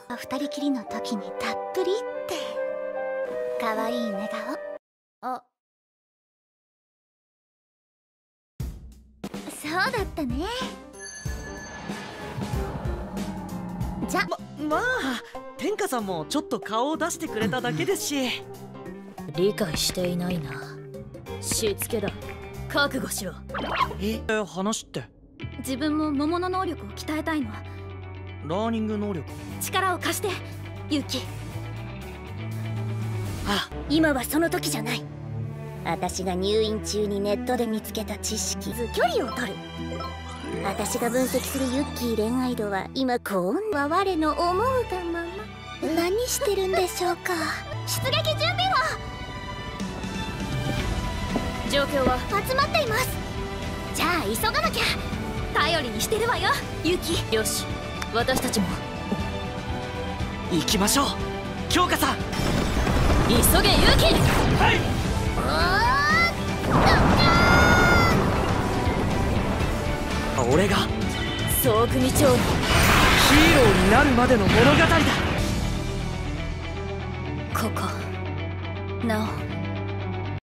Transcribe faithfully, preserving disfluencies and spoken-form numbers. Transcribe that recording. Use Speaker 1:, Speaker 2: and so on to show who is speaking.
Speaker 1: 二人きりの時にたっぷりって可愛い寝顔。あ、そうだったね。じゃ
Speaker 2: ま、まあ天下さんもちょっと顔を出してくれただけですし。
Speaker 3: 理解していないな。しつけだ。覚悟しろ。
Speaker 2: え、話って？
Speaker 1: 自分も桃の能力を鍛えたいの。
Speaker 2: ラーニング能力。
Speaker 1: 力を貸してユキ。
Speaker 3: あ、今はその時じゃない。私が入院中にネットで見つけた知識、距離を取る。私が分析するユッキー恋愛度は今こんな我の思うがまま。何してるんでしょうか。
Speaker 1: 出撃準備は？
Speaker 3: 状況は
Speaker 1: 集まっています。じゃあ急がなきゃ。頼りにしてるわよユキ。
Speaker 3: よし、私たちも
Speaker 2: 行きましょう京香さん。
Speaker 3: 急げユキ。
Speaker 2: はい。俺が
Speaker 3: 総組長の
Speaker 2: ヒーローになるまでの物語だ。
Speaker 3: ここなお